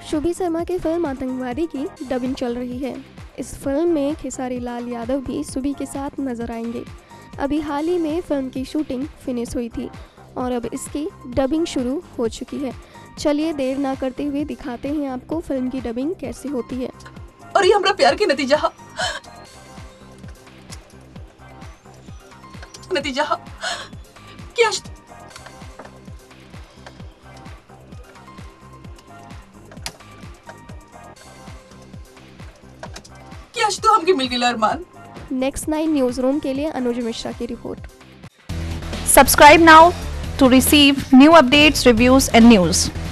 शुभी शर्मा की फिल्म आतंकवादी की डबिंग चल रही है। इस फिल्म में खेसारी लाल यादव भी सुभी के साथ नजर आएंगे। अभी हाल ही में फिल्म की शूटिंग फिनिश हुई थी और अब इसकी डबिंग शुरू हो चुकी है। चलिए देर ना करते हुए दिखाते हैं आपको फिल्म की डबिंग कैसे होती है। और ये हमारा प्यार के नतीजा क्या आज तो हमके मिल गई अरमान। नेक्स्ट 9 न्यूज रूम के लिए अनुज मिश्रा की report. Subscribe now to receive new updates, reviews and news.